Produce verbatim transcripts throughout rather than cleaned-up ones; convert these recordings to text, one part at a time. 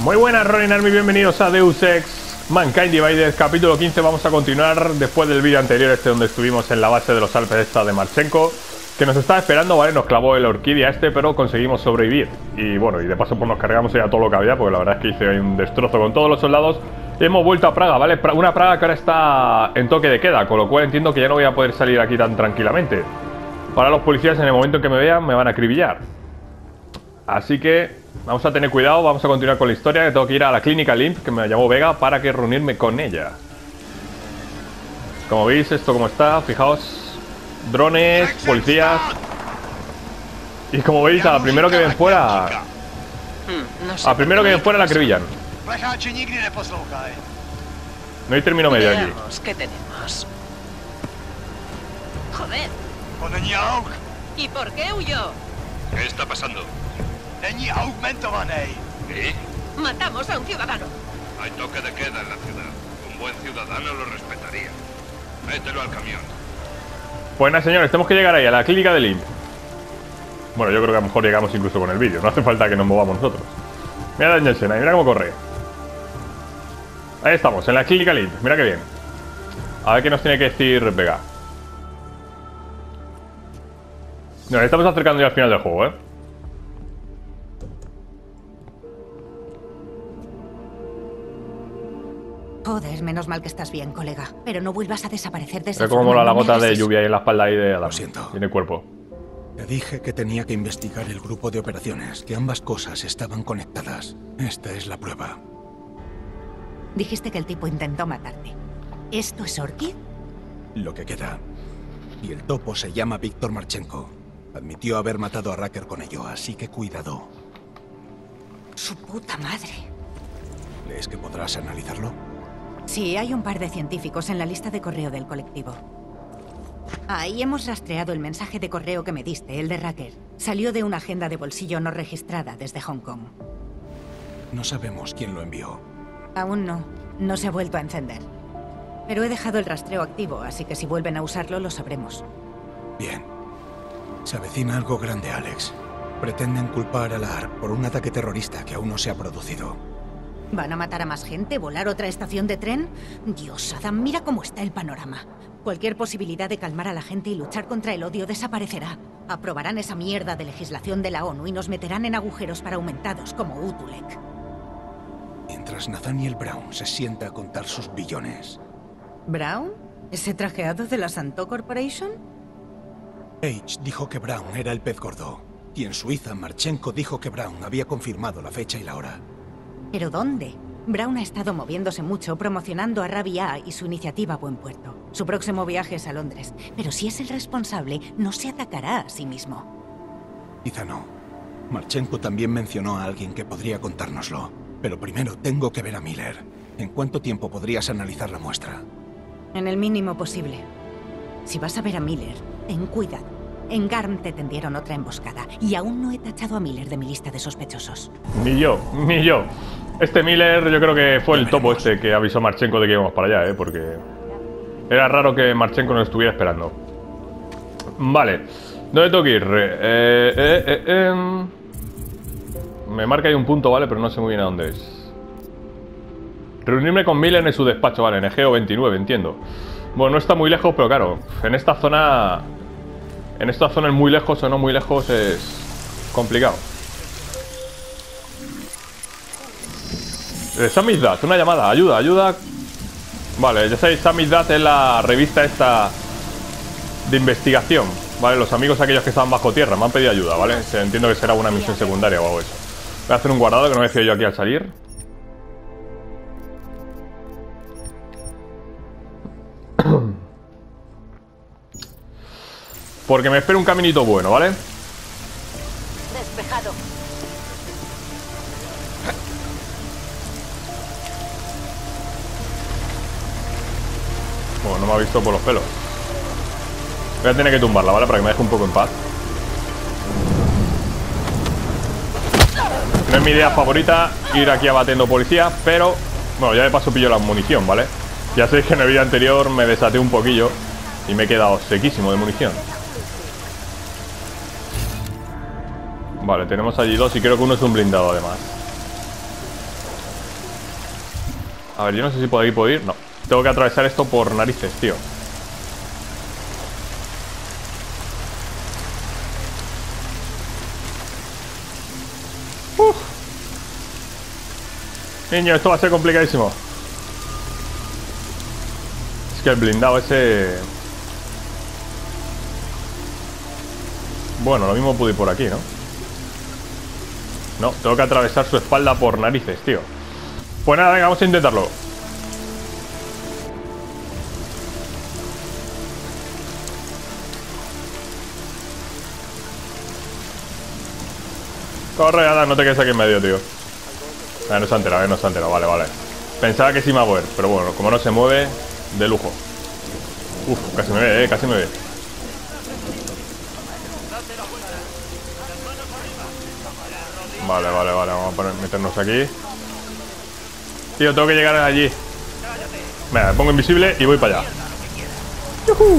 Muy buenas, Ronin Army, bienvenidos a Deus Ex Mankind Divided, capítulo quince. Vamos a continuar después del vídeo anterior, este donde estuvimos en la base de los Alpes esta de Marchenko, que nos estaba esperando, ¿vale? Nos clavó el orquídea este, pero conseguimos sobrevivir. Y bueno, y de paso pues nos cargamos ya todo lo que había, porque la verdad es que hice ahí un destrozo con todos los soldados. Y hemos vuelto a Praga, ¿vale? Una Praga que ahora está en toque de queda, con lo cual entiendo que ya no voy a poder salir aquí tan tranquilamente. Ahora los policías en el momento en que me vean me van a acribillar. Así que vamos a tener cuidado, vamos a continuar con la historia, que tengo que ir a la clínica Limp, que me llamó Vega, para que reunirme con ella. Como veis, esto como está, fijaos, drones, policías. Y como veis, a primero que ven fuera, a primero que ven fuera la acribillan. No hay término medio allí. ¿Qué tenemos? Joder. ¿Y por qué huyó? ¿Qué está pasando? ¿Eh? Matamos a un ciudadano. Hay toque de queda en la ciudad. Un buen ciudadano lo respetaría. Mételo al camión. Pues nada, señores, tenemos que llegar ahí, a la clínica de Limp. Bueno, yo creo que a lo mejor llegamos incluso con el vídeo. No hace falta que nos movamos nosotros. Mira a Danielsen ahí, mira cómo corre. Ahí estamos, en la clínica Limp. Mira qué bien. A ver qué nos tiene que decir Vega. Nos estamos acercando ya al final del juego, ¿eh? Joder, menos mal que estás bien, colega. Pero no vuelvas a desaparecer de esa Ve cómo forma, mola la no me gota hagas de eso. lluvia ahí en la espalda ahí de Adam. Lo siento. Y en el cuerpo. Te dije que tenía que investigar el grupo de operaciones, que ambas cosas estaban conectadas. Esta es la prueba. Dijiste que el tipo intentó matarte. ¿Esto es Orchid? Lo que queda. Y el topo se llama Víctor Marchenko. Admitió haber matado a Racker con ello, así que cuidado. Su puta madre. ¿Crees que podrás analizarlo? Sí, hay un par de científicos en la lista de correo del colectivo. Ahí hemos rastreado el mensaje de correo que me diste, el de Racker. Salió de una agenda de bolsillo no registrada desde Hong Kong. No sabemos quién lo envió. Aún no. No se ha vuelto a encender. Pero he dejado el rastreo activo, así que si vuelven a usarlo, lo sabremos. Bien. Se avecina algo grande, Alex. Pretenden culpar a la A R P por un ataque terrorista que aún no se ha producido. ¿Van a matar a más gente? ¿Volar otra estación de tren? Dios, Adam, mira cómo está el panorama. Cualquier posibilidad de calmar a la gente y luchar contra el odio desaparecerá. Aprobarán esa mierda de legislación de la ONU y nos meterán en agujeros para aumentados como Utulek. Mientras Nathaniel Brown se sienta a contar sus billones. ¿Brown? ¿Ese trajeado de la Santo Corporation? Page dijo que Brown era el pez gordo. Y en Suiza, Marchenko dijo que Brown había confirmado la fecha y la hora. ¿Pero dónde? Brown ha estado moviéndose mucho promocionando a Rabia y su iniciativa Buen Puerto. Su próximo viaje es a Londres. Pero si es el responsable, no se atacará a sí mismo. Quizá no. Marchenko también mencionó a alguien que podría contárnoslo. Pero primero tengo que ver a Miller. ¿En cuánto tiempo podrías analizar la muestra? En el mínimo posible. Si vas a ver a Miller, ten cuidado. En Garm te tendieron otra emboscada y aún no he tachado a Miller de mi lista de sospechosos. Ni yo, ni yo. Este Miller yo creo que fue el topo este que avisó a Marchenko de que íbamos para allá, ¿eh? Porque era raro que Marchenko nos estuviera esperando. Vale. ¿Dónde tengo que ir? Eh, eh, eh, eh. Me marca ahí un punto, ¿vale? Pero no sé muy bien a dónde es. Reunirme con Miller en su despacho, vale, en Egeo veintinueve, entiendo. Bueno, no está muy lejos, pero claro, en esta zona... En esta zona, muy lejos o no muy lejos, es complicado. Eh, Samizdat, una llamada, ayuda, ayuda. Vale, ya sabéis, Samizdat es la revista esta de investigación. Vale, los amigos aquellos que estaban bajo tierra me han pedido ayuda, ¿vale? Entiendo que será una misión secundaria o algo eso. Voy a hacer un guardado que no me decía yo aquí al salir. Porque me espera un caminito bueno, ¿vale? Despejado. Bueno, no me ha visto por los pelos. Voy a tener que tumbarla, ¿vale? Para que me deje un poco en paz. No es mi idea favorita ir aquí abatiendo policías, pero... Bueno, ya de paso pillo la munición, ¿vale? Ya sabéis que en el vídeo anterior me desaté un poquillo y me he quedado sequísimo de munición. Vale, tenemos allí dos y creo que uno es un blindado además. A ver, yo no sé si por ahí puedo ir. No. Tengo que atravesar esto por narices, tío. Uf. Niño, esto va a ser complicadísimo. Es que el blindado ese... Bueno, lo mismo pude ir por aquí, ¿no? No, tengo que atravesar su espalda por narices, tío. Pues nada, venga, vamos a intentarlo. Corre, Adam, no te quedes aquí en medio, tío. Ah, no se ha enterado, eh, no se ha enterado, vale, vale. Pensaba que sí me iba a mover, pero bueno, como no se mueve, de lujo. Uf, casi me ve, eh, casi me ve. Vale, vale, vale, vamos a poner, meternos aquí. Tío, tengo que llegar allí. Venga, me pongo invisible y voy para allá. ¡Yuhu!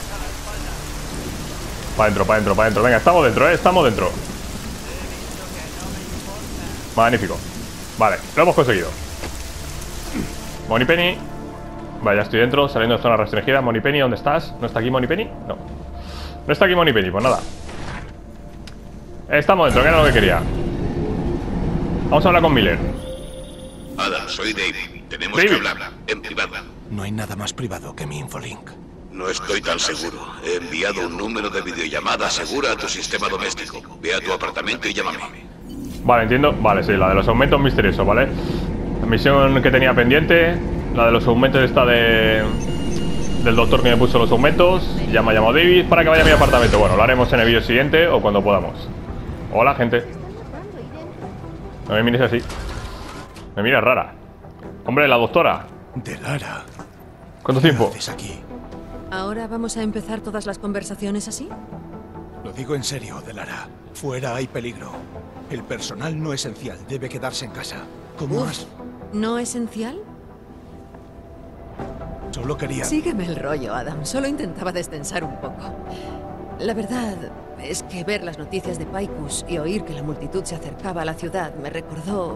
Para adentro, para adentro, para adentro. Venga, estamos dentro, eh, estamos dentro. Magnífico. Vale, lo hemos conseguido. Moneypenny. Vale, ya estoy dentro, saliendo de zona restringida. Moneypenny, ¿dónde estás? ¿No está aquí Moneypenny? No. No está aquí Moneypenny, pues nada. Estamos dentro, que era lo que quería. Vamos a hablar con Miller. Adam, soy Dave. Tenemos David. que hablar en privado. No hay nada más privado que mi infolink. No estoy tan seguro. He enviado un número de videollamada segura a tu sistema doméstico. Ve a tu apartamento y llámame. Vale, entiendo. Vale, sí, la de los aumentos misteriosos, ¿vale? La misión que tenía pendiente. La de los aumentos esta de... del doctor que me puso los aumentos. Ya me ha llamado David para que vaya a mi apartamento. Bueno, lo haremos en el vídeo siguiente o cuando podamos. Hola, gente. No me mires así. Me miras rara. Hombre, la doctora. De Lara. ¿Cuánto ¿Qué tiempo? haces aquí? ¿Ahora vamos a empezar todas las conversaciones así? Lo digo en serio, de Lara. Fuera hay peligro. El personal no esencial debe quedarse en casa. ¿Cómo has...? ¿No esencial? Solo quería... Sígueme el rollo, Adam. Solo intentaba destensar un poco. La verdad es que ver las noticias de Picus y oír que la multitud se acercaba a la ciudad me recordó...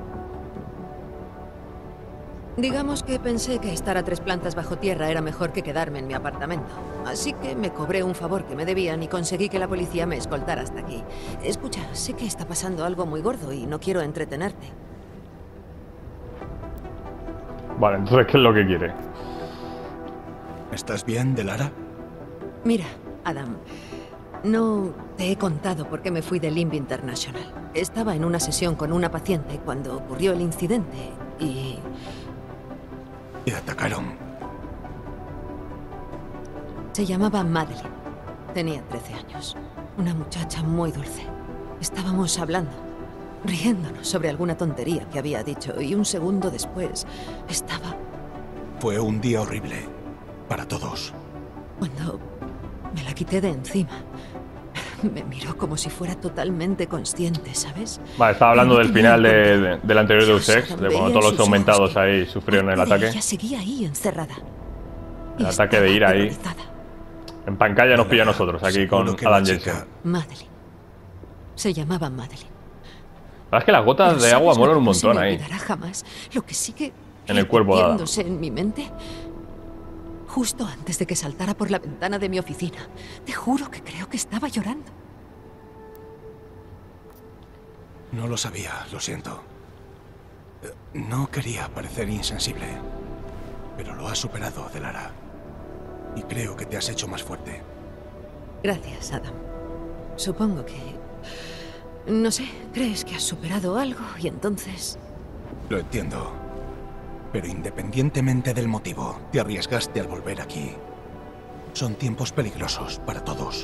Digamos que pensé que estar a tres plantas bajo tierra era mejor que quedarme en mi apartamento. Así que me cobré un favor que me debían y conseguí que la policía me escoltara hasta aquí. Escucha, sé que está pasando algo muy gordo y no quiero entretenerte. Vale, entonces, ¿qué es lo que quiere? ¿Estás bien, de Lara? Mira, Adam, no te he contado por qué me fui de Limb International. Estaba en una sesión con una paciente cuando ocurrió el incidente y... Te atacaron. Se llamaba Madeline. Tenía trece años. Una muchacha muy dulce. Estábamos hablando, riéndonos sobre alguna tontería que había dicho y un segundo después estaba... Fue un día horrible. Para todos. Cuando me la quité de encima, me miró como si fuera totalmente consciente, ¿sabes? Vale, estaba hablando No del tenía final de, control. de- del anterior Deus Dios, Ex, de veía cuando en todos los sus ojos aumentados que ahí sufrieron el parte de ataque. Ella seguía ahí encerrada. El Y ataque de ira estaba ahí. aterrorizada. En Pancaya nos pilla a nosotros, aquí con Seguro que Alan la Jensen. chica- Madeline. Se llamaba Madeline. La verdad es que las gotas Pero de agua ¿sabes lo molan que un no se montón me ahí. olvidará jamás? Lo que sigue En el cuerpo de Adam. repitiéndose en mi mente. Justo antes de que saltara por la ventana de mi oficina. Te juro que creo que estaba llorando. No lo sabía, lo siento. Eh, No quería parecer insensible. Pero lo has superado, de Lara. Y creo que te has hecho más fuerte. Gracias, Adam. Supongo que... No sé, crees que has superado algo y entonces... Lo entiendo. Pero independientemente del motivo, te arriesgaste al volver aquí. Son tiempos peligrosos para todos.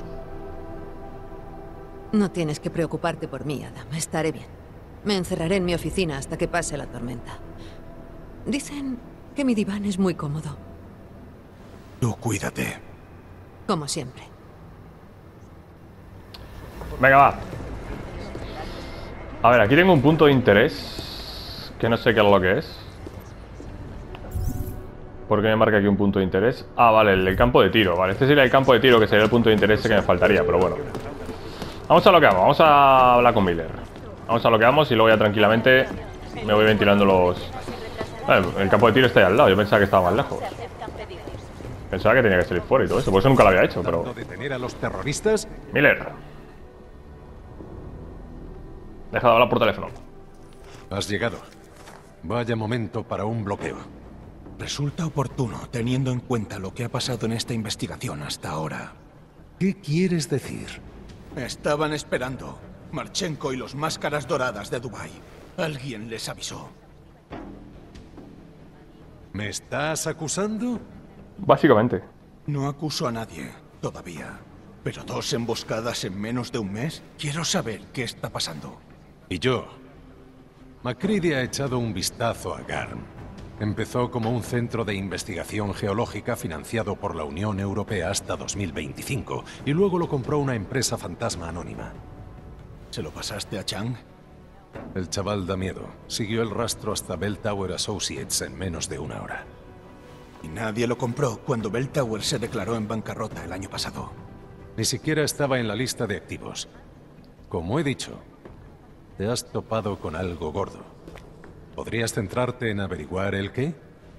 No tienes que preocuparte por mí, Adam. Estaré bien. Me encerraré en mi oficina hasta que pase la tormenta. Dicen que mi diván es muy cómodo, Tú cuídate. como siempre. Venga, va. A ver, aquí tengo un punto de interés que no sé qué es lo que es. ¿Por qué me marca aquí un punto de interés? Ah, vale, el del campo de tiro. Vale, este sería el campo de tiro que sería el punto de interés que me faltaría, pero bueno. Vamos a lo que vamos, vamos a hablar con Miller. Vamos a lo que vamos y luego ya tranquilamente me voy ventilando los, Ah, el campo de tiro está ahí al lado. Yo pensaba que estaba más lejos. Pensaba que tenía que salir fuera y todo eso. Por eso nunca lo había hecho, pero... ¿Detener a los terroristas? Miller. Deja de hablar por teléfono. Has llegado. Vaya momento para un bloqueo. Resulta oportuno, teniendo en cuenta lo que ha pasado en esta investigación hasta ahora. ¿Qué quieres decir? Estaban esperando. Marchenko y los Máscaras Doradas de Dubái. Alguien les avisó. ¿Me estás acusando? Básicamente. No acuso a nadie, todavía. Pero dos emboscadas en menos de un mes. Quiero saber qué está pasando. Y yo. MacCready ha echado un vistazo a Garm. Empezó como un centro de investigación geológica financiado por la Unión Europea hasta dos mil veinticinco, y luego lo compró una empresa fantasma anónima. ¿Se lo pasaste a Chang? El chaval da miedo. Siguió el rastro hasta Bell Tower Associates en menos de una hora. Y nadie lo compró cuando Bell Tower se declaró en bancarrota el año pasado. Ni siquiera estaba en la lista de activos. Como he dicho, te has topado con algo gordo. ¿Podrías centrarte en averiguar el qué?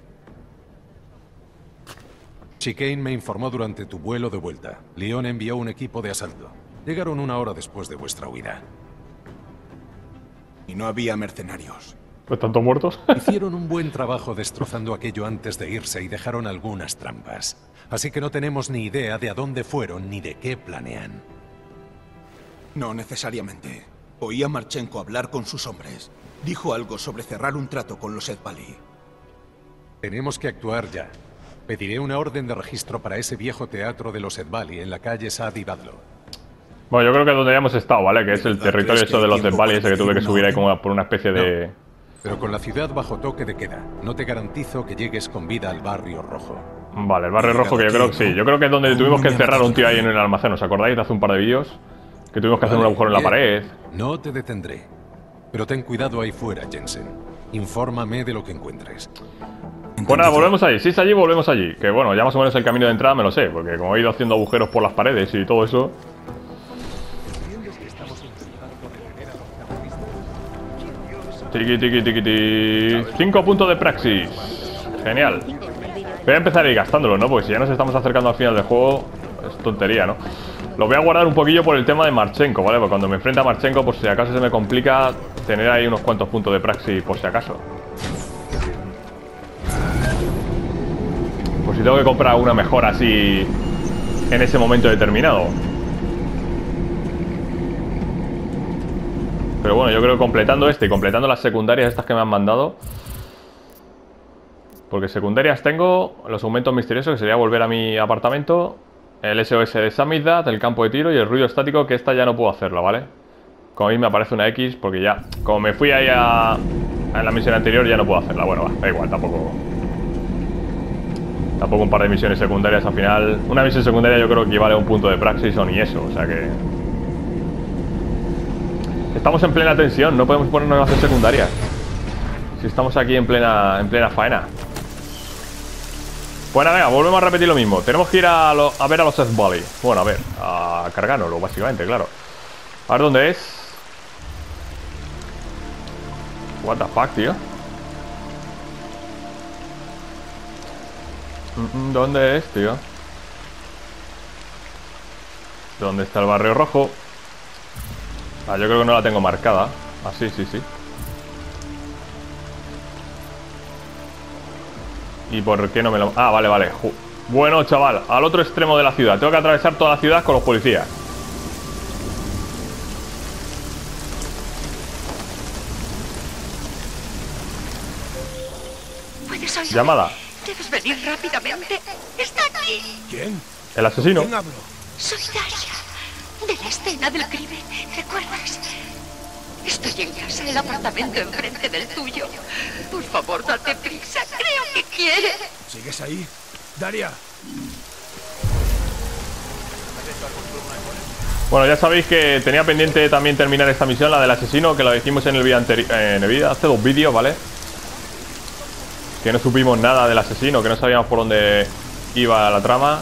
Chicane me informó durante tu vuelo de vuelta. Leon envió un equipo de asalto. Llegaron una hora después de vuestra huida. Y no había mercenarios. ¿Pues tanto muertos? Hicieron un buen trabajo destrozando aquello antes de irse y dejaron algunas trampas. Así que no tenemos ni idea de a dónde fueron ni de qué planean. No necesariamente. Oí a Marchenko hablar con sus hombres. Dijo algo sobre cerrar un trato con los Edvali. Tenemos que actuar ya. Pediré una orden de registro para ese viejo teatro de los Edvali en la calle Saad y Badlo. Bueno, yo creo que es donde habíamos estado, ¿vale? Que es el territorio eso de los Edvali, ese que tuve que subir ahí como por una especie de... Pero con la ciudad bajo toque de queda, no te garantizo que llegues con vida al Barrio Rojo. Vale, el Barrio Rojo, que yo creo que sí. Yo creo que es donde tuvimos que encerrar a un tío ahí en el almacén. ¿Os acordáis de hace un par de vídeos? Que tuvimos que hacer un agujero en la pared. No te detendré. Pero ten cuidado ahí fuera, Jensen. Infórmame de lo que encuentres. Pues nada, volvemos allí. Si es allí, volvemos allí. Que bueno, ya más o menos el camino de entrada me lo sé. Porque como he ido haciendo agujeros por las paredes y todo eso... Tiki, tiki, tiki, tiki. Cinco puntos de praxis. Genial. Voy a empezar a ir gastándolo, ¿no? Porque si ya nos estamos acercando al final del juego, es tontería, ¿no? Lo voy a guardar un poquillo por el tema de Marchenko, ¿vale? Porque cuando me enfrente a Marchenko, por si acaso se me complica tener ahí unos cuantos puntos de praxis, por si acaso. Por si tengo que comprar una mejor así en ese momento determinado. Pero bueno, yo creo que completando este y completando las secundarias estas que me han mandado. Porque secundarias tengo los aumentos misteriosos, que sería volver a mi apartamento, el S O S de Samizdat, el campo de tiro y el ruido estático, que esta ya no puedo hacerlo, ¿vale? Como a mí me aparece una X, porque ya, como me fui ahí a, a la misión anterior, ya no puedo hacerla. Bueno, va, da igual, tampoco... Tampoco un par de misiones secundarias al final. Una misión secundaria yo creo que equivale a un punto de praxis o ni eso, o sea que... Estamos en plena tensión, no podemos ponernos a hacer secundarias. Si estamos aquí en plena, en plena faena. Bueno, venga, volvemos a repetir lo mismo. Tenemos que ir a, lo, a ver a los Edvali. Bueno, a ver, a cargárnoslo, básicamente, claro. A ver dónde es. What the fuck, tío. ¿Dónde es, tío? ¿Dónde está el Barrio Rojo? Ah, yo creo que no la tengo marcada. Ah, sí, sí, sí. ¿Y por qué no me lo...? Ah, vale, vale. Bueno, chaval, al otro extremo de la ciudad. Tengo que atravesar toda la ciudad con los policías. ¿Puedes oírme? Llamada. Debes venir rápidamente. ¡Está aquí! ¿Quién? El asesino. ¿Quién hablo? Soy Daria, de la escena del crimen. ¿Recuerdas? Estoy en casa, en el apartamento enfrente del tuyo. Por favor, date prisa. Creo que quiere. ¿Sigues ahí? Daria. Bueno, ya sabéis que tenía pendiente también terminar esta misión, la del asesino, que la dijimos en el vídeo anterior, en el vídeo, hace dos vídeos, ¿vale? Que no supimos nada del asesino, que no sabíamos por dónde iba la trama.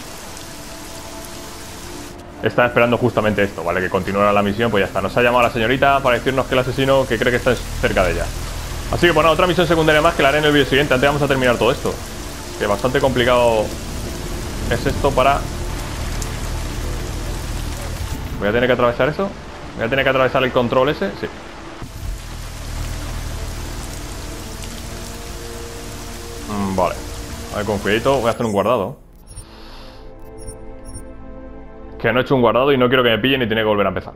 Estaba esperando justamente esto, ¿vale? Que continuara la misión, pues ya está. Nos ha llamado la señorita para decirnos que el asesino, que cree que está cerca de ella. Así que bueno, otra misión secundaria más que la haré en el vídeo siguiente. Antes vamos a terminar todo esto, que bastante complicado es esto para... Voy a tener que atravesar eso. Voy a tener que atravesar el control ese. Sí. Mm, vale. A ver, con cuidadito. Voy a hacer un guardado. Que no he hecho un guardado y no quiero que me pillen y tiene que volver a empezar.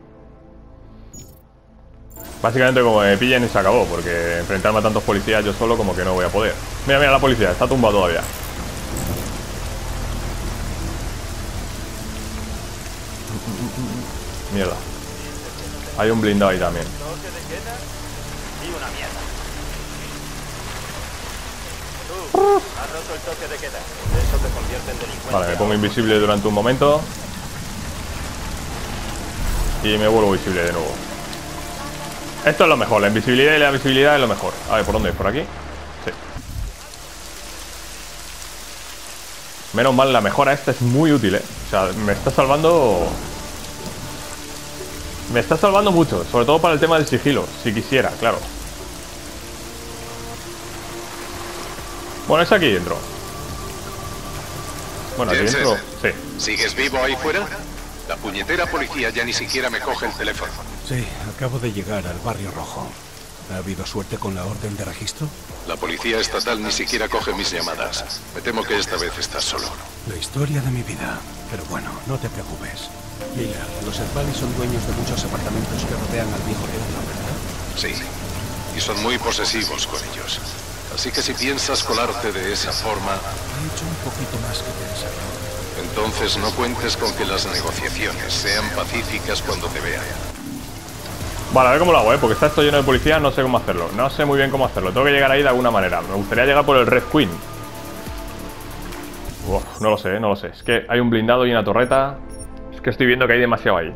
Básicamente como me pillen y se acabó, porque enfrentarme a tantos policías yo solo como que no voy a poder. Mira, mira la policía, está tumbado todavía. Mierda. Hay un blindado ahí también. Vale, me pongo invisible durante un momento. Y me vuelvo visible de nuevo. Esto es lo mejor, la invisibilidad y la visibilidad es lo mejor. A ver, ¿por dónde? ¿Por aquí? Sí. Menos mal, la mejora esta es muy útil, ¿eh? O sea, me está salvando... Me está salvando mucho, sobre todo para el tema del sigilo, si quisiera, claro. Bueno, es aquí dentro. Bueno, aquí dentro, sí. ¿Sigues vivo ahí fuera? La puñetera policía ya ni siquiera me coge el teléfono. Sí, acabo de llegar al Barrio Rojo. ¿Ha habido suerte con la orden de registro? La policía estatal ni siquiera coge mis llamadas. Me temo que esta vez estás solo. La historia de mi vida. Pero bueno, no te preocupes. Mira, los Svali son dueños de muchos apartamentos que rodean al viejo León, ¿verdad? Sí, y son muy posesivos con ellos. Así que si piensas colarte de esa forma... He hecho un poquito más que pensar. Entonces no cuentes con que las negociaciones sean pacíficas cuando te vean. Vale, a ver cómo lo hago, ¿eh? Porque está esto lleno de policías, no sé cómo hacerlo. No sé muy bien cómo hacerlo. Tengo que llegar ahí de alguna manera. Me gustaría llegar por el Red Queen. Uf, no lo sé, no lo sé. Es que hay un blindado y una torreta. Es que estoy viendo que hay demasiado ahí.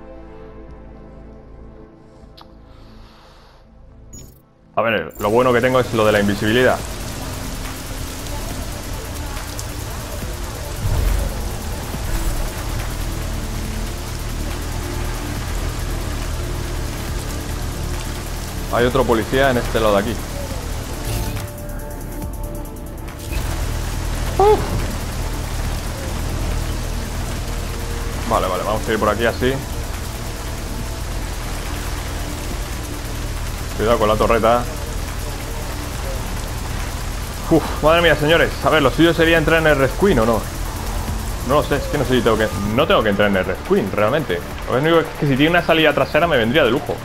A ver, lo bueno que tengo es lo de la invisibilidad. Hay otro policía en este lado de aquí. ¡Uh! Vale, vale, vamos a ir por aquí así. Cuidado con la torreta. Uf, madre mía, señores. A ver, lo suyo sería entrar en el Red Queen, ¿o no? No lo sé, es que no sé si tengo que... No tengo que entrar en el Red Queen, realmente. Lo único es que si tiene una salida trasera me vendría de lujo.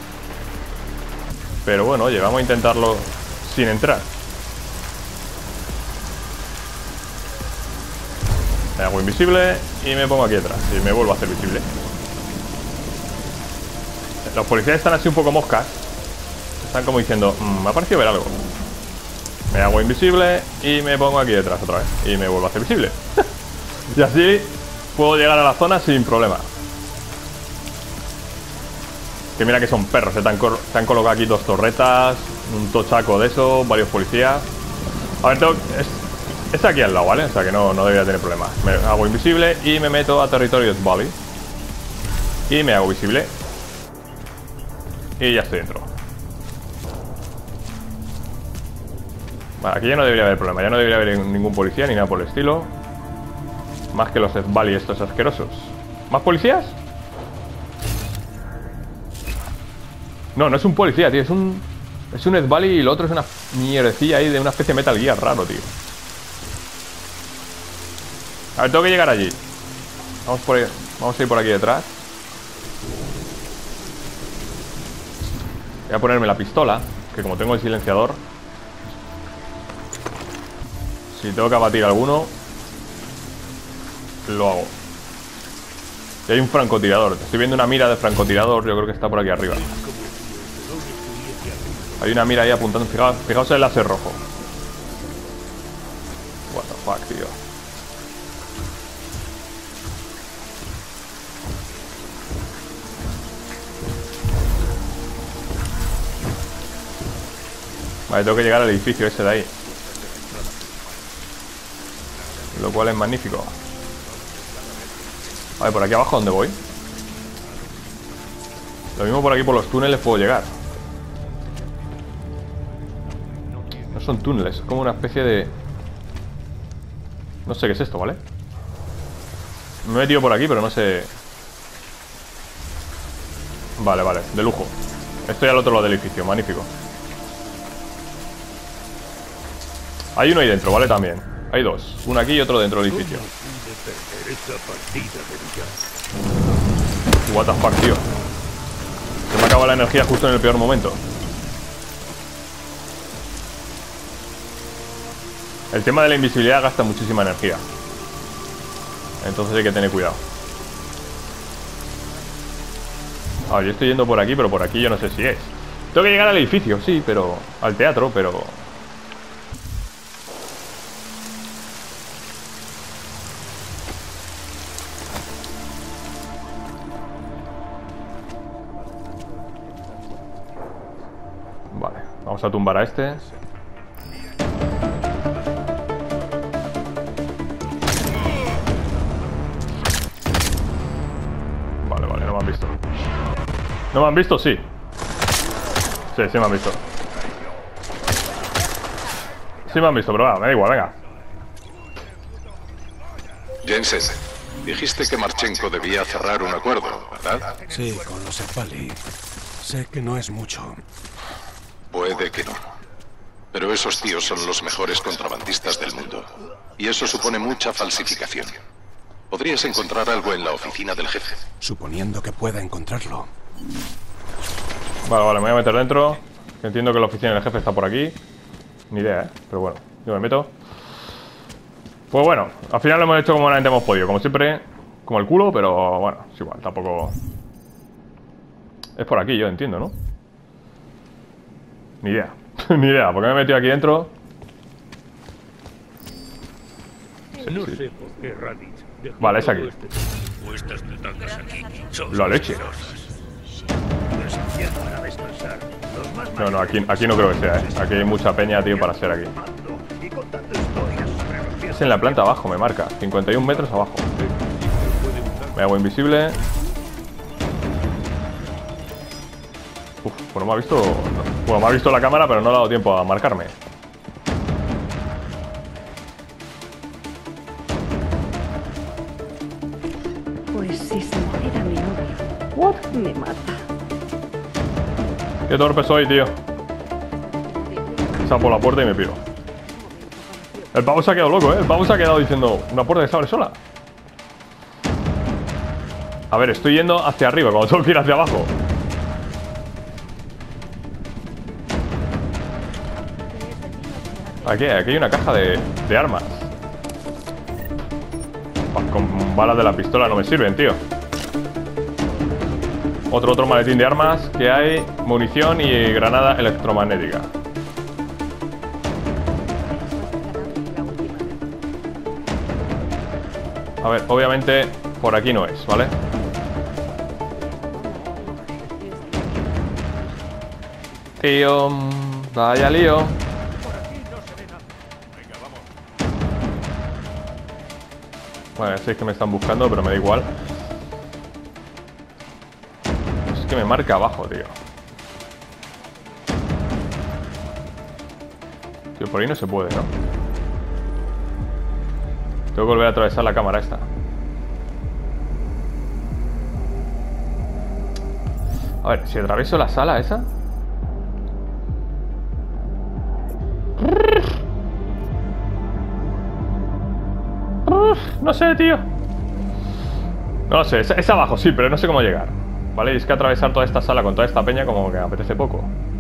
Pero bueno, oye, vamos a intentarlo sin entrar. Me hago invisible y me pongo aquí detrás. Y me vuelvo a hacer visible. Los policías están así un poco moscas. Están como diciendo, mmm, me ha parecido ver algo. Me hago invisible y me pongo aquí detrás otra vez. Y me vuelvo a hacer visible. Y así puedo llegar a la zona sin problema. Que mira que son perros, se te han, te han colocado aquí dos torretas, un tochaco de eso, varios policías. A ver, tengo, es, es aquí al lado, ¿vale? O sea que no, no debería tener problemas. Me hago invisible y me meto a territorio Svali. Y me hago visible. Y ya estoy dentro. Vale, aquí ya no debería haber problema, ya no debería haber ningún policía ni nada por el estilo. Más que los Svali estos asquerosos. ¿Más policías? No, no es un policía, tío, es un... Es un Svali y lo otro es una mierdecilla ahí de una especie de Metal Gear raro, tío. A ver, tengo que llegar allí. Vamos por ahí, vamos a ir por aquí detrás. Voy a ponerme la pistola, que como tengo el silenciador, si tengo que abatir a alguno, lo hago. Y hay un francotirador, estoy viendo una mira de francotirador, yo creo que está por aquí arriba. Hay una mira ahí apuntando, fijaos, fijaos el láser rojo. What the fuck, tío. Vale, tengo que llegar al edificio ese de ahí. Lo cual es magnífico. A ver, por aquí abajo, ¿dónde voy? Lo mismo por aquí por los túneles puedo llegar. son túneles, es como una especie de... No sé qué es esto, ¿vale? Me he metido por aquí, pero no sé... Vale, vale, de lujo. Estoy al otro lado del edificio, magnífico. Hay uno ahí dentro, ¿vale? También. Hay dos, uno aquí y otro dentro del edificio. What the fuck, tío. Se me acaba la energía justo en el peor momento. El tema de la invisibilidad gasta muchísima energía. Entonces hay que tener cuidado. A ver, yo estoy yendo por aquí, pero por aquí yo no sé si es. Tengo que llegar al edificio, sí, pero... Al teatro, pero... Vale, vamos a tumbar a este. Vale, vale, no me han visto. ¿No me han visto? Sí. Sí, sí me han visto. Sí me han visto, pero va, me da igual, venga. Jensen, dijiste que Marchenko debía cerrar un acuerdo, ¿verdad? Sí, con los Cepali. Sé que no es mucho. Puede que no. Pero esos tíos son los mejores contrabandistas del mundo. Y eso supone mucha falsificación. Podrías encontrar algo en la oficina del jefe. Suponiendo que pueda encontrarlo. Vale, vale, me voy a meter dentro. Entiendo que la oficina del jefe está por aquí. Ni idea, ¿eh? Pero bueno, yo me meto. Pues bueno, al final lo hemos hecho como realmente hemos podido. Como siempre, como el culo, pero bueno, es igual, tampoco... Es por aquí, yo entiendo, ¿no? Ni idea. Ni idea, porque me he metido aquí dentro. No sé por qué Raditz dejó Vale, es aquí. todo este tiempo estas butacas aquí. Son La leche. Desafiar para descansar. Los más No, no, aquí, aquí no creo que sea, ¿eh? Aquí hay mucha peña, tío, para ser aquí. y contando historias sobre los viejos. Es en la planta abajo, me marca. cincuenta y un metros abajo. Sí. Me hago invisible. Uf, bueno, me ha visto... Bueno, me ha visto la cámara, pero no le ha dado tiempo a marcarme. Pues si se muriera mi novio, What? me mata. Qué torpe soy, tío. Salgo por la puerta y me piro. El pavo se ha quedado loco, ¿eh? El pavo se ha quedado diciendo... Una puerta que se abre sola. A ver, estoy yendo hacia arriba, cuando tengo que ir hacia abajo. Aquí, aquí hay una caja de, de armas. Pues con balas de la pistola no me sirven, tío. Otro, otro maletín de armas que hay, munición y granada electromagnética. A ver, obviamente por aquí no es, ¿vale? Tío, vaya lío. Bueno, sé que me están buscando, pero me da igual. Es que me marca abajo, tío. Tío, por ahí no se puede, ¿no? Tengo que volver a atravesar la cámara esta. A ver, si atravieso la sala esa. No sé, tío. No lo sé, es, es abajo, sí, pero no sé cómo llegar. Vale, y es que atravesar toda esta sala con toda esta peña como que me apetece poco.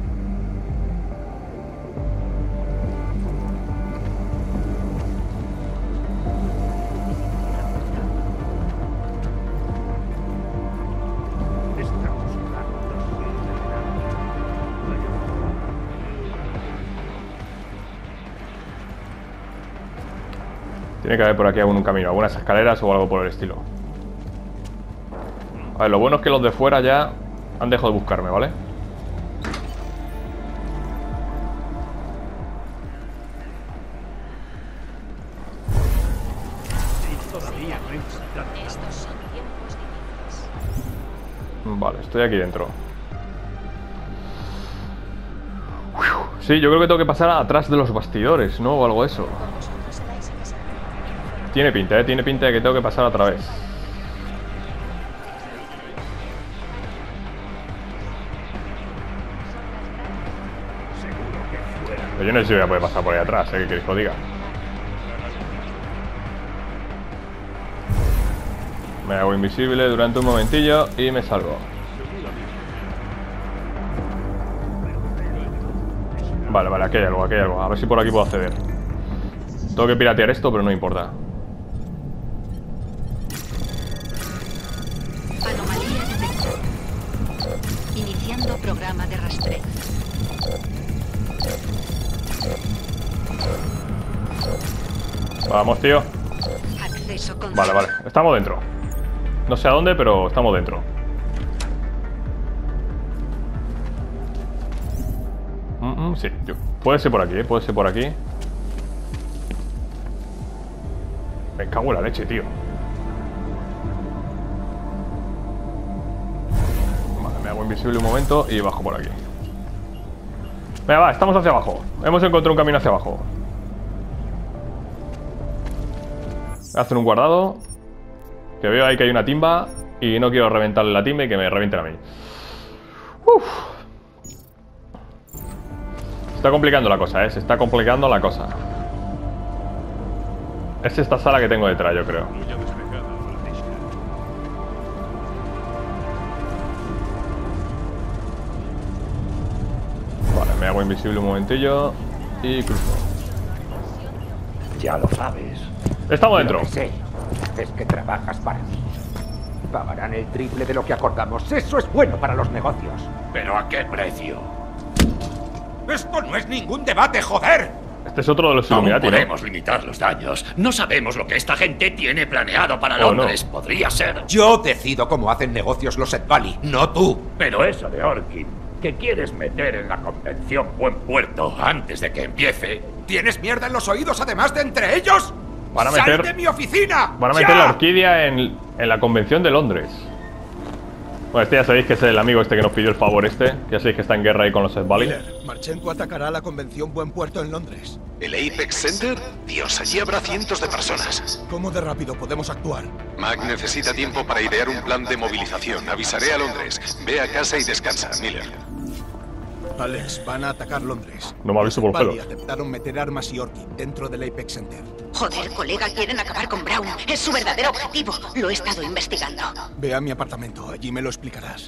Tiene que haber por aquí algún camino, algunas escaleras o algo por el estilo. A ver, lo bueno es que los de fuera ya han dejado de buscarme, ¿vale? Vale, estoy aquí dentro. Uf, Sí, yo creo que tengo que pasar atrás de los bastidores, ¿no? O algo de eso. Tiene pinta, ¿eh? Tiene pinta de que tengo que pasar otra vez. Pero yo no sé si voy a poder pasar por ahí atrás, ¿eh? ¿Qué queréis que os diga? Me hago invisible durante un momentillo y me salgo. Vale, vale, aquí hay algo, aquí hay algo. A ver si por aquí puedo acceder. Tengo que piratear esto, pero no importa. Anomalía detectada. Iniciando programa de rastreo. Vamos, tío. Acceso con... Vale, vale. Estamos dentro. No sé a dónde, pero estamos dentro. Mm, mm, sí, yo. Puede ser por aquí, ¿eh? Puede ser por aquí. Me cago en la leche, tío. Vale, me hago invisible un momento y bajo por aquí. Venga, va, estamos hacia abajo. Hemos encontrado un camino hacia abajo. Voy a hacer un guardado. Que veo ahí que hay una timba. Y no quiero reventarle la timba y que me revienten a mí. Uf. Se está complicando la cosa, ¿eh? Se está complicando la cosa. Es esta sala que tengo detrás, yo creo. Vale, me hago invisible un momentillo. Y cruzo. Ya lo sabes. Estamos dentro. Lo que sé es que trabajas para mí. Pagarán el triple de lo que acordamos. Eso es bueno para los negocios. ¿Pero a qué precio? ¡Esto no es ningún debate, joder! Este es otro de los Illuminati, No ¿no? podemos limitar los daños. No sabemos lo que esta gente tiene planeado para Londres. Oh, no. Podría ser. Yo decido cómo hacen negocios los Ed Valley, no tú. Pero eso de Orkin, que quieres meter en la convención Buen Puerto antes de que empiece. ¿Tienes mierda en los oídos además de entre ellos? Van a ¡Sal meter, de mi oficina! Van a ¡Ya! meter la orquídea en, en la convención de Londres. Bueno, este ya sabéis que es el amigo este que nos pidió el favor este. Que ya sabéis que está en guerra ahí con los Ed Valley. Miller, Marchenko atacará la convención Buen Puerto en Londres. ¿El Apex Center? Dios, allí habrá cientos de personas. ¿Cómo de rápido podemos actuar? Mac necesita tiempo para idear un plan de movilización. Avisaré a Londres. Ve a casa y descansa, Miller. Alex, van a atacar Londres. No me ha visto por Los Ed Valley pelos. aceptaron meter armas y Orchid dentro del Apex Center. Joder, colega, quieren acabar con Brown. Es su verdadero objetivo. Lo he estado investigando. Ve a mi apartamento, allí me lo explicarás.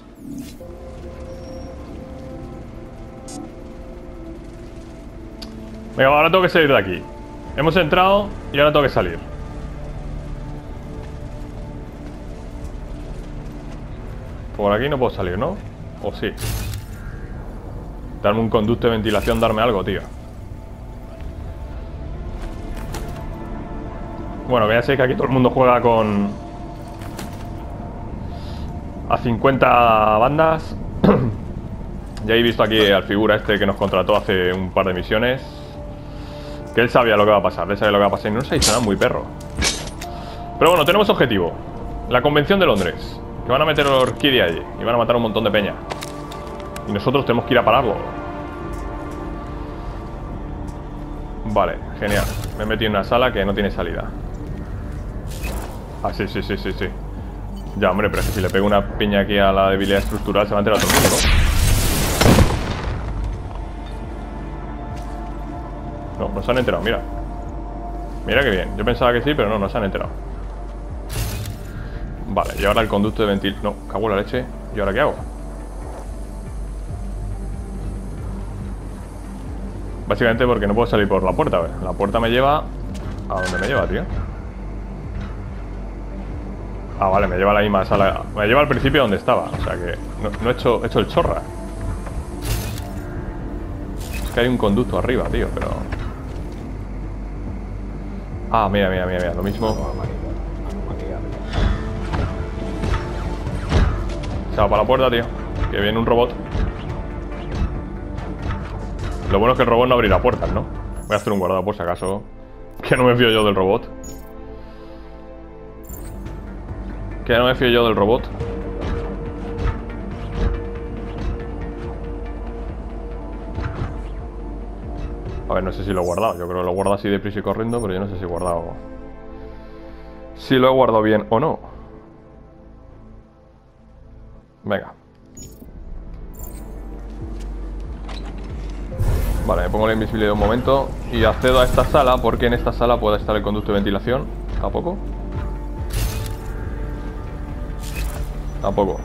Venga, ahora tengo que salir de aquí. Hemos entrado y ahora tengo que salir. Por aquí no puedo salir, ¿no? ¿O sí? Darme un conducto de ventilación, darme algo, tío. Bueno, que ya sé que aquí todo el mundo juega con... a cincuenta bandas. Ya he visto aquí al figura este que nos contrató hace un par de misiones. Que él sabía lo que va a pasar, él sabía lo que va a pasar y no se ha dicho nada, muy perro. Pero bueno, tenemos objetivo. La convención de Londres. Que van a meter la orquídea allí y van a matar a un montón de peña. Y nosotros tenemos que ir a pararlo. Vale, genial. Me he metido en una sala que no tiene salida. Ah, sí, sí, sí, sí, sí. Ya, hombre, pero es que si le pego una piña aquí a la debilidad estructural se va a enterar todo el mundo, ¿no? No, no se han enterado, mira. Mira que bien. Yo pensaba que sí, pero no, no se han enterado. Vale, y ahora el conducto de ventil... No, cago en la leche. ¿Y ahora qué hago? Básicamente porque no puedo salir por la puerta, a ver. La puerta me lleva... ¿A dónde me lleva, tío? Ah, vale, me lleva a la misma sala. Me lleva al principio donde estaba. O sea que no, no he, hecho, he hecho el chorra. Es que hay un conducto arriba, tío, pero... Ah, mira, mira, mira, mira. Lo mismo. Se va para la puerta, tío. Que viene un robot. Lo bueno es que el robot no abrirá puertas, ¿no? Voy a hacer un guardado por si acaso. Que no me fío yo del robot. Que no me fío yo del robot. ver, no sé si lo he guardado. Yo creo que lo he guardado así deprisa y corriendo, pero yo no sé si he guardado... Si lo he guardado bien o no. Venga. Vale, me pongo la invisibilidad un momento y accedo a esta sala porque en esta sala puede estar el conducto de ventilación. ¿Tampoco? Tampoco.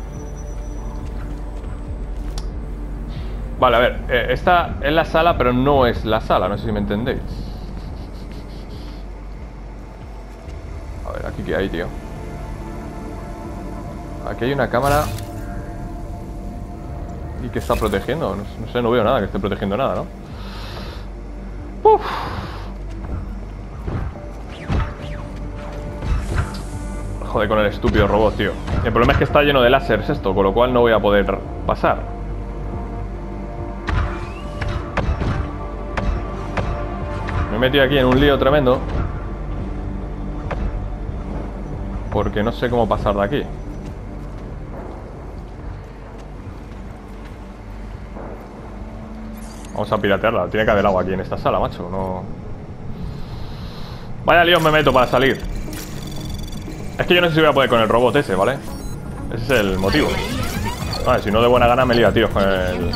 Vale, a ver, eh, esta es la sala, pero no es la sala, no sé si me entendéis. A ver, aquí qué hay, tío. Aquí hay una cámara. ¿Y qué está protegiendo? No, no sé, no veo nada que esté protegiendo nada, ¿no? Uf. Joder con el estúpido robot, tío. El problema es que está lleno de láseres esto, con lo cual no voy a poder pasar. Me he metido aquí en un lío tremendo porque no sé cómo pasar de aquí. Vamos a piratearla. Tiene que haber agua aquí en esta sala, macho. No... Vaya lío me meto para salir. Es que yo no sé si voy a poder con el robot ese, ¿vale? Ese es el motivo. Vale, si no de buena gana me lío a tiros con el...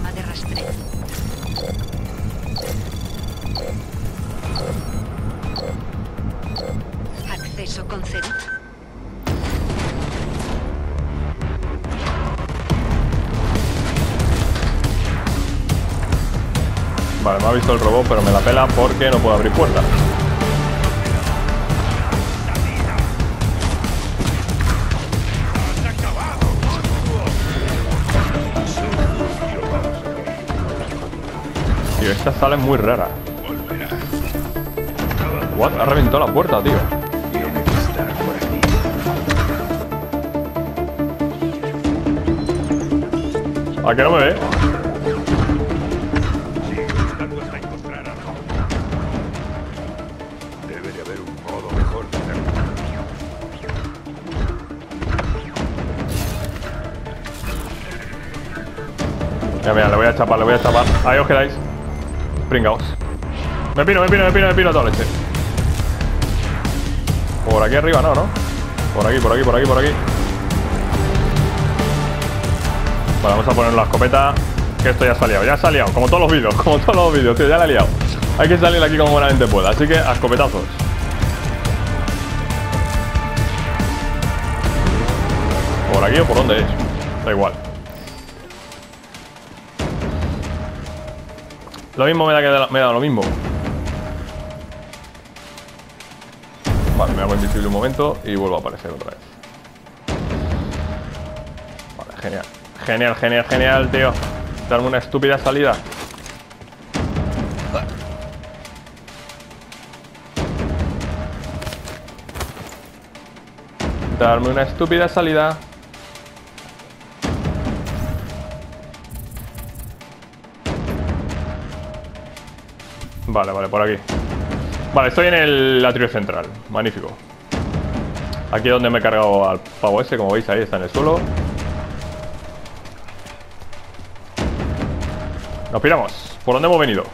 Acceso concedido. Vale, me ha visto el robot, pero me la pela porque no puedo abrir puertas. Tío, esta sala es muy rara. What? Ha reventado la puerta, tío. ¿A qué no me ve? Mira, mira, le voy a chapar, le voy a chapar. Ahí os quedáis. Pringaos. Me pino, me pino, me pino, me pino a toda leche. Por aquí arriba no, ¿no? Por aquí, por aquí, por aquí, por aquí. Vale, vamos a poner la escopeta. Que esto ya ha salido, ya ha salido. Como todos los vídeos, como todos los vídeos, tío, ya la he liado. Hay que salir aquí como buenamente pueda. Así que a escopetazos. ¿Por aquí o por dónde es? Da igual. Lo mismo me da que me da lo mismo. Vale, me hago invisible un momento y vuelvo a aparecer otra vez. Vale, genial. Genial, genial, genial, tío. Darme una estúpida salida. Darme una estúpida salida. Vale, vale, por aquí. Vale, estoy en el atrio central. Magnífico. Aquí es donde me he cargado al pavo ese. Como veis, ahí está en el suelo. Nos piramos. ¿Por dónde hemos venido?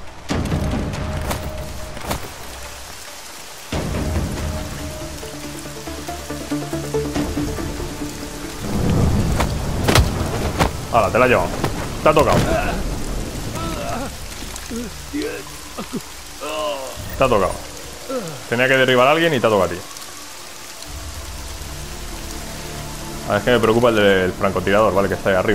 Hala, te la he llevado. Te ha tocado. Te ha tocado. Tenía que derribar a alguien y te ha tocado a ti. A ver, es que me preocupa el del francotirador, ¿vale? Que está ahí arriba.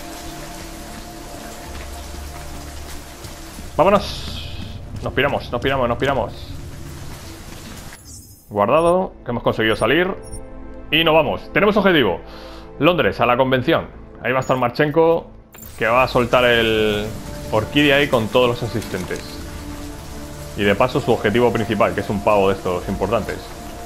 ¡Vámonos! Nos piramos, nos piramos, nos piramos. Guardado, que hemos conseguido salir. Y nos vamos. Tenemos objetivo. Londres, a la convención. Ahí va a estar Marchenko, que va a soltar el Orquídea ahí con todos los asistentes. Y de paso su objetivo principal, que es un pavo de estos importantes.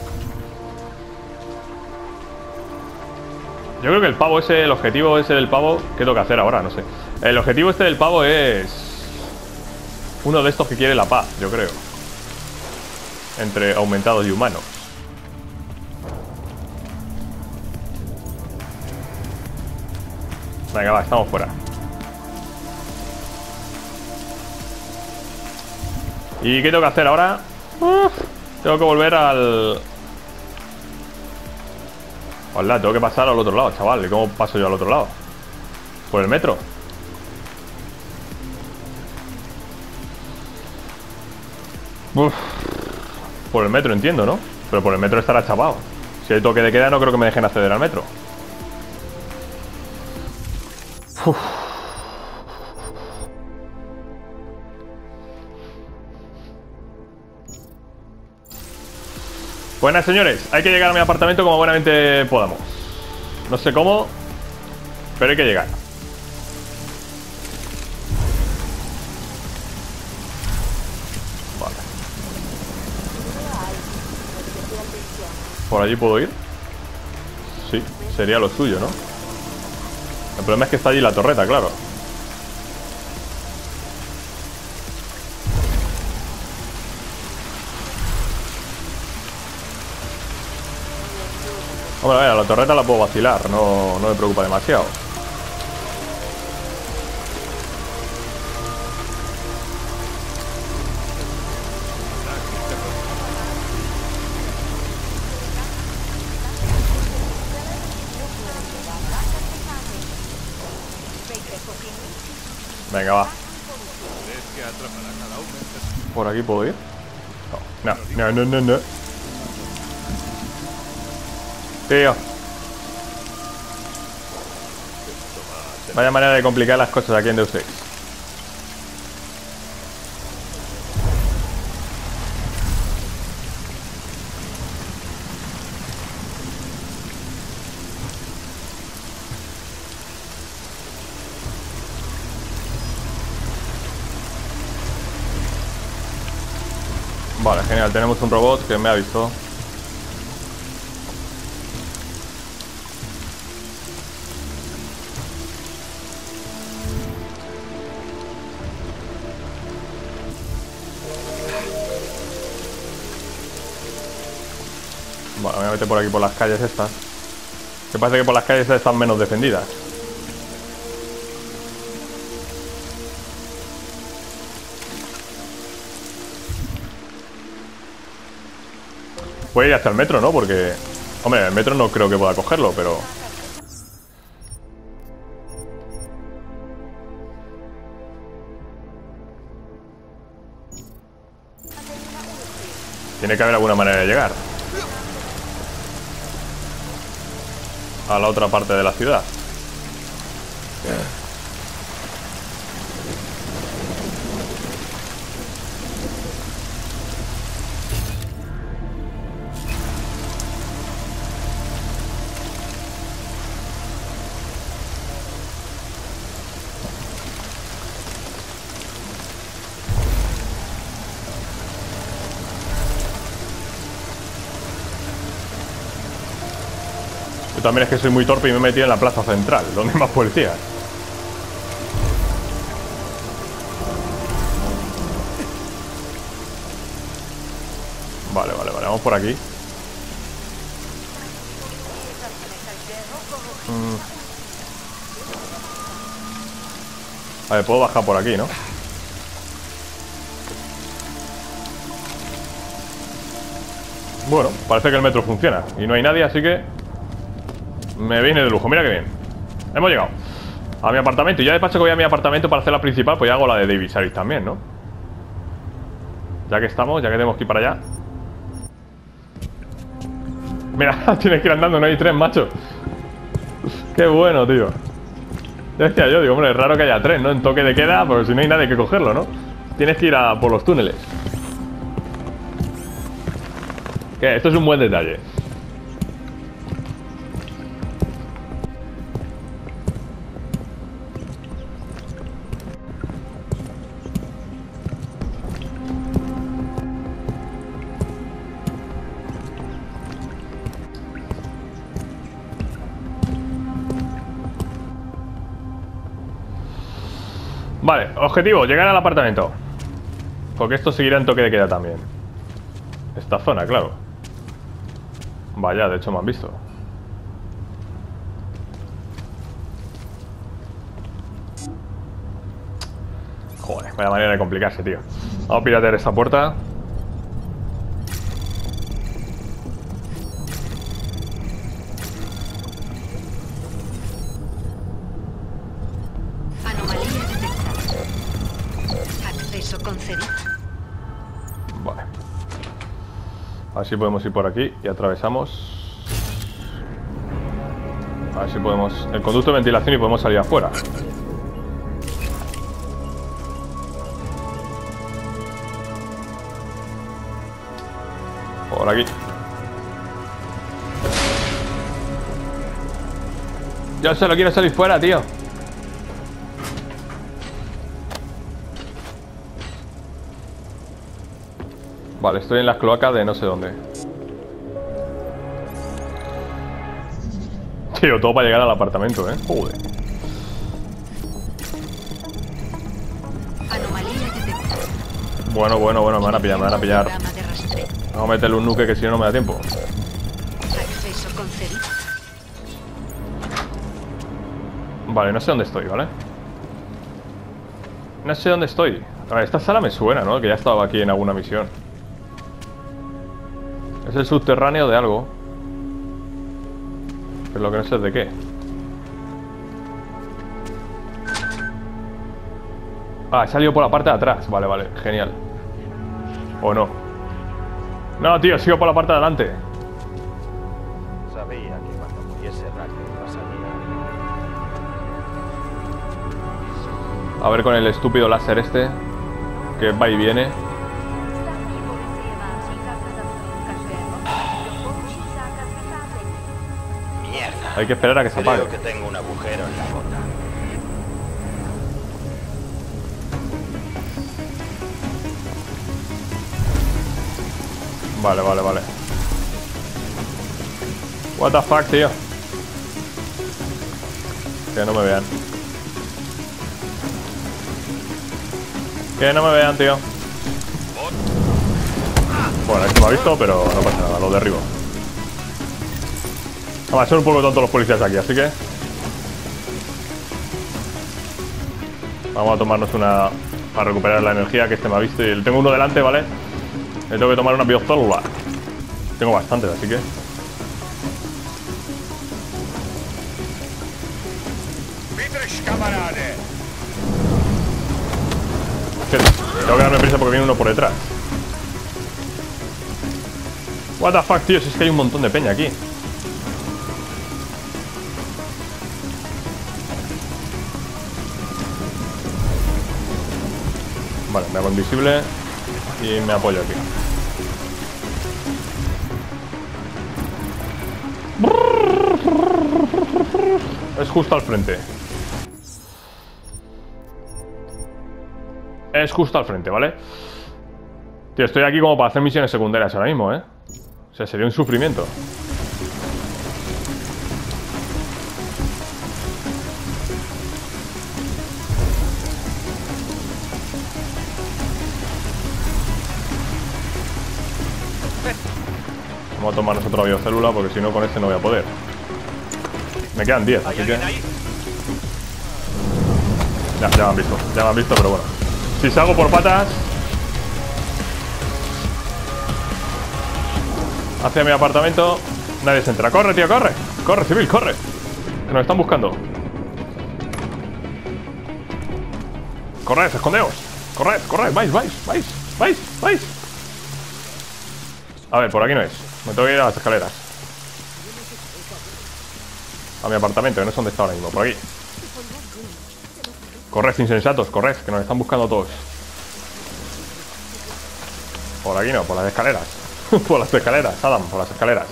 Yo creo que el pavo ese, el objetivo ese del pavo, ¿qué tengo que hacer ahora? No sé. El objetivo este del pavo es uno de estos que quiere la paz, yo creo. Entre aumentados y humanos. Venga, va, estamos fuera. ¿Y qué tengo que hacer ahora? Uf, tengo que volver al... Hola, tengo que pasar al otro lado, chaval. ¿Y cómo paso yo al otro lado? ¿Por el metro? Uf. Por el metro, entiendo, ¿no? Pero por el metro estará chapado. Si hay toque de queda, no creo que me dejen acceder al metro. Uf. Buenas, señores. Hay que llegar a mi apartamento como buenamente podamos. No sé cómo, pero hay que llegar. Vale. ¿Por allí puedo ir? Sí, sería lo suyo, ¿no? El problema es que está allí la torreta, claro. Hombre, a ver, la torreta la puedo vacilar, no, no me preocupa demasiado. Venga, va. ¿Por aquí puedo ir? No, no, no, no, no. Tío. Vaya manera de complicar las cosas aquí en Deus Ex. Vale, genial. Tenemos un robot que me ha visto. Bueno, me voy a meter por aquí por las calles estas. Que parece que por las calles están menos defendidas. Voy a ir hasta el metro, ¿no? Porque... Hombre, el metro no creo que pueda cogerlo, pero... Tiene que haber alguna manera de llegar a la otra parte de la ciudad. Yo también es que soy muy torpe y me he metido en la plaza central, donde hay más policías. Vale, vale, vale, vamos por aquí. Mm. A ver, puedo bajar por aquí, ¿no? Bueno, parece que el metro funciona y no hay nadie, así que me viene de lujo. Mira que bien. Hemos llegado a mi apartamento. Y ya de paso que voy a mi apartamento para hacer la principal, pues ya hago la de David Saris también, ¿no? Ya que estamos, ya que tenemos que ir para allá. Mira, tienes que ir andando, no hay tren, macho. Qué bueno, tío. Ya decía yo, digo, hombre, es raro que haya tren, ¿no? En toque de queda, porque si no hay nadie que cogerlo, ¿no? Tienes que ir a por los túneles. ¿Qué? Esto es un buen detalle. Vale, objetivo, llegar al apartamento. Porque esto seguirá en toque de queda también. Esta zona, claro. Vaya, de hecho me han visto. Joder. Vaya manera de complicarse, tío. Vamos a piratear esta puerta. Anomalía detectada. Acceso concedido. Vale. A ver si podemos ir por aquí y atravesamos. A ver si podemos... El conducto de ventilación y podemos salir afuera. Por aquí. Yo solo quiero salir fuera, tío. Vale, estoy en las cloacas de no sé dónde. Tío, todo para llegar al apartamento, ¿eh? Joder. Bueno, bueno, bueno, me van a pillar, me van a pillar. Vamos a meterle un nuke que si no no me da tiempo. Acceso concedido. Vale, no sé dónde estoy, ¿vale? No sé dónde estoy. A ver, esta sala me suena, ¿no? Que ya estaba aquí en alguna misión. Es el subterráneo de algo. Pero lo que no sé es de qué. Ah, he salido por la parte de atrás. Vale, vale, genial. ¿O no? No, tío, sigo por la parte de adelante. Sabía que cuando muriese Raquel pasaría. A ver con el estúpido láser este, que va y viene. Mierda. Hay que esperar a que se apague. Creo que tengo un agujero en la bota. Vale, vale, vale. What the fuck, tío. Que no me vean. Que no me vean, tío. Bueno, es que me ha visto, pero no pasa nada, lo derribo. Además, son un poco tontos los policías aquí, así que... Vamos a tomarnos una... Para recuperar la energía que este me ha visto. Y tengo uno delante, ¿vale? Le tengo que tomar una biocélula. Tengo bastantes, así que... Tengo que darme prisa porque viene uno por detrás. What the fuck, tío, si es que hay un montón de peña aquí. Vale, me hago invisible y me apoyo aquí. Es justo al frente. Es justo al frente, ¿vale? Tío, estoy aquí como para hacer misiones secundarias ahora mismo, ¿eh? O sea, sería un sufrimiento. Vamos a tomarnos otra biocélula porque si no con este no voy a poder. Me quedan diez, así que... Ya, ya me han visto, ya me han visto, pero bueno. Si salgo por patas hacia mi apartamento, nadie se entra. ¡Corre, tío, corre! ¡Corre, civil, corre! Que nos están buscando. ¡Corred, escondeos! ¡Corred, corred! ¡Vais, vais, vais! ¡Vais, vais! A ver, por aquí no es. Me tengo que ir a las escaleras. A mi apartamento, que no sé dónde está ahora mismo. Por aquí. Corred, insensatos, corred, que nos están buscando todos. Por aquí no, por las escaleras. Por las escaleras, Adam, por las escaleras.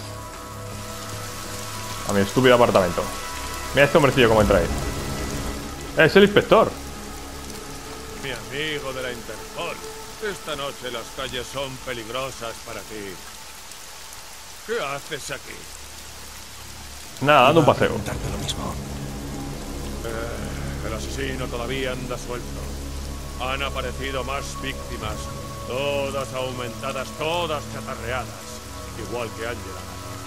A mi estúpido apartamento. Mira este hombrecillo cómo entra ahí. Es el inspector. Mi amigo de la Interpol. Esta noche las calles son peligrosas para ti. ¿Qué haces aquí? Nada, dando un paseo. Lo mismo. Eh, el asesino todavía anda suelto. Han aparecido más víctimas. Todas aumentadas, todas chatarreadas. Igual que Angela.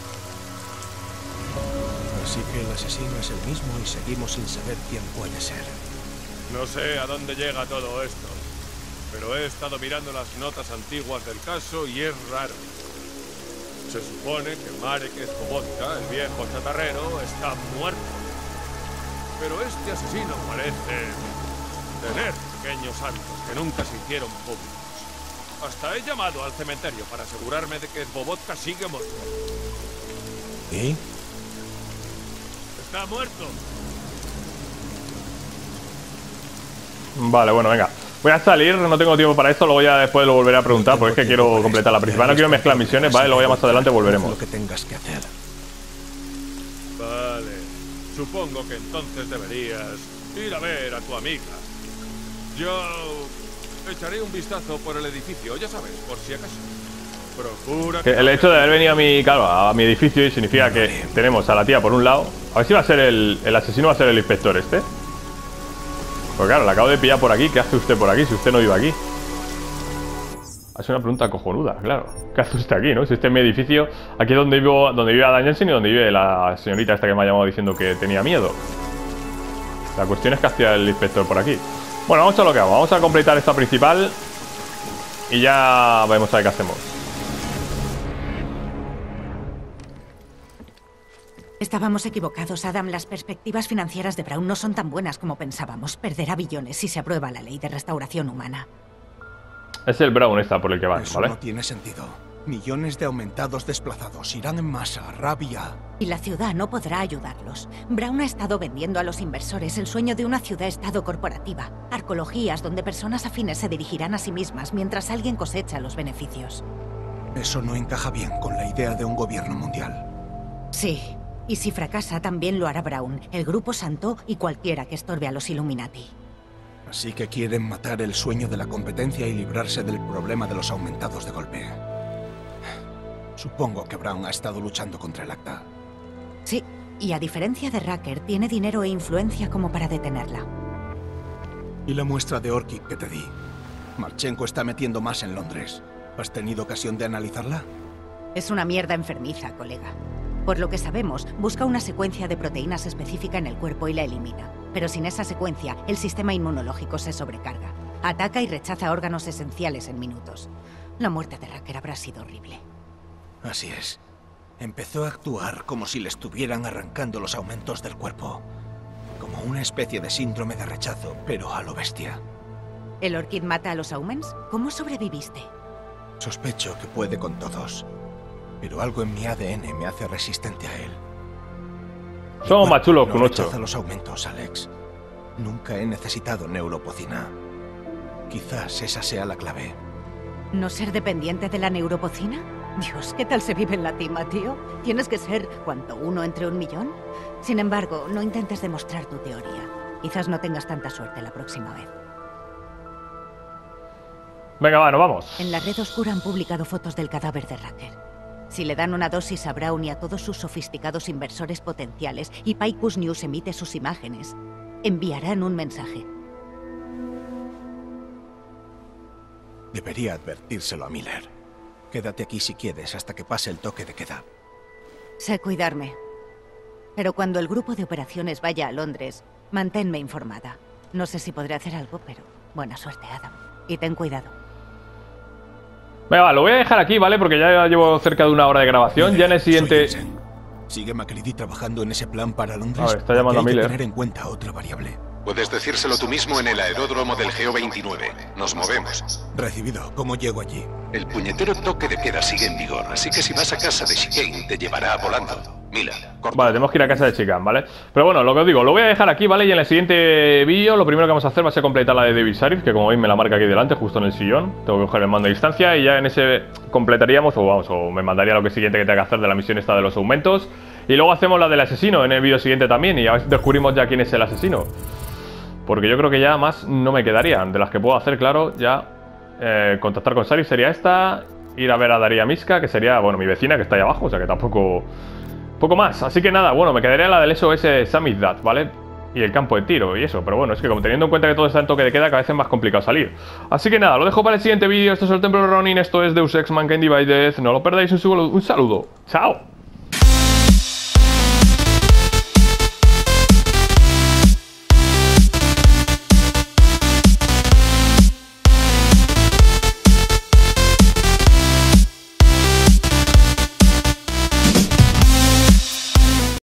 Así que el asesino es el mismo y seguimos sin saber quién puede ser. No sé a dónde llega todo esto, pero he estado mirando las notas antiguas del caso y es raro. Se supone que Marek Svoboda, el viejo chatarrero, está muerto. Pero este asesino parece tener pequeños actos que nunca se hicieron públicos. Hasta he llamado al cementerio para asegurarme de que Svoboda sigue muerto. ¿Y? Está muerto. Vale, bueno, venga. Voy a salir, no tengo tiempo para esto, luego ya después lo volveré a preguntar, porque es que quiero completar la principal. No quiero mezclar misiones, ¿vale? Luego ya más adelante volveremos. Lo que tengas que hacer. Vale. Supongo que entonces deberías ir a ver a tu amiga. Yo echaré un vistazo por el edificio, ya sabes, por si acaso. Procura que el hecho de haber venido a mi, claro, a mi edificio significa que tenemos a la tía por un lado. A ver si va a ser el, el asesino, va a ser el inspector este. Pues claro, la acabo de pillar por aquí. ¿Qué hace usted por aquí si usted no vive aquí? Es una pregunta cojonuda, claro. ¿Qué hace usted aquí, no? Si este es mi edificio, aquí es donde vivo, donde vive Adam Jensen y donde vive la señorita esta que me ha llamado diciendo que tenía miedo. La cuestión es que hacía el inspector por aquí. Bueno, vamos a lo que vamos. Vamos a completar esta principal y ya vemos a ver qué hacemos. Estábamos equivocados, Adam. Las perspectivas financieras de Braun no son tan buenas como pensábamos. Perderá billones si se aprueba la ley de restauración humana. Es el Braun esta por el que van, Eso ¿vale? no tiene sentido. Millones de aumentados desplazados irán en masa, rabia. Y la ciudad no podrá ayudarlos. Braun ha estado vendiendo a los inversores el sueño de una ciudad-estado corporativa. Arqueologías donde personas afines se dirigirán a sí mismas mientras alguien cosecha los beneficios. Eso no encaja bien con la idea de un gobierno mundial. Sí. Y si fracasa, también lo hará Braun, el Grupo Santo y cualquiera que estorbe a los Illuminati. Así que quieren matar el sueño de la competencia y librarse del problema de los aumentados de golpe. Supongo que Braun ha estado luchando contra el acta. Sí, y a diferencia de Racker, tiene dinero e influencia como para detenerla. ¿Y la muestra de Orchid que te di? Marchenko está metiendo más en Londres. ¿Has tenido ocasión de analizarla? Es una mierda enfermiza, colega. Por lo que sabemos, busca una secuencia de proteínas específica en el cuerpo y la elimina. Pero sin esa secuencia, el sistema inmunológico se sobrecarga. Ataca y rechaza órganos esenciales en minutos. La muerte de Racker habrá sido horrible. Así es. Empezó a actuar como si le estuvieran arrancando los aumentos del cuerpo. Como una especie de síndrome de rechazo, pero a lo bestia. ¿El Orchid mata a los Aumens? ¿Cómo sobreviviste? Sospecho que puede con todos. Pero algo en mi A D N me hace resistente a él. Somos más chulos que un no ocho. rechaza los aumentos, Alex. Nunca he necesitado neuropocina. Quizás esa sea la clave. ¿No ser dependiente de la neuropocina? Dios, ¿qué tal se vive en la tima, tío? ¿Tienes que ser, cuánto, uno entre un millón? Sin embargo, no intentes demostrar tu teoría. Quizás no tengas tanta suerte la próxima vez. Venga, va, nos vamos. En la red oscura han publicado fotos del cadáver de Racker. Si le dan una dosis a Braun y a todos sus sofisticados inversores potenciales y Picus News emite sus imágenes, enviarán un mensaje. Debería advertírselo a Miller. Quédate aquí si quieres hasta que pase el toque de queda. Sé cuidarme. Pero cuando el grupo de operaciones vaya a Londres, manténme informada. No sé si podré hacer algo, pero buena suerte, Adam. Y ten cuidado. Venga, va, lo voy a dejar aquí, ¿vale? Porque ya llevo cerca de una hora de grabación. Ya en el siguiente... ¿Sigue MacReady trabajando en ese plan para Londres? A ver, está llamando a Miller. Hay que tener en cuenta otra variable. Puedes decírselo tú mismo en el aeródromo del Geo veintinueve. Nos movemos. Recibido. ¿Cómo llego allí? El puñetero toque de queda sigue en vigor, así que si vas a casa de Chicane te llevará volando. Mira, corta. Vale, tenemos que ir a casa de Chicane, ¿vale? Pero bueno, lo que os digo, lo voy a dejar aquí, ¿vale? Y en el siguiente vídeo lo primero que vamos a hacer va a ser completar la de David Sarif, que como veis me la marca aquí delante, justo en el sillón. Tengo que coger el mando a distancia y ya en ese completaríamos, o vamos, o me mandaría lo que siguiente que tenga que hacer de la misión esta de los aumentos. Y luego hacemos la del asesino en el vídeo siguiente también y a ver si descubrimos ya quién es el asesino. Porque yo creo que ya más no me quedarían. De las que puedo hacer, claro, ya eh, contactar con Sarif sería esta. Ir a ver a Daria Miska, que sería, bueno, mi vecina que está ahí abajo. O sea que tampoco... Poco más. Así que nada, bueno, me quedaría la del S O S Samizdat, ¿vale? Y el campo de tiro y eso. Pero bueno, es que como teniendo en cuenta que todo está en toque de queda, cada vez es más complicado salir. Así que nada, lo dejo para el siguiente vídeo. Esto es el Templo de Ronin, esto es Deus Ex Mankind Divided. No lo perdáis, un saludo. Chao.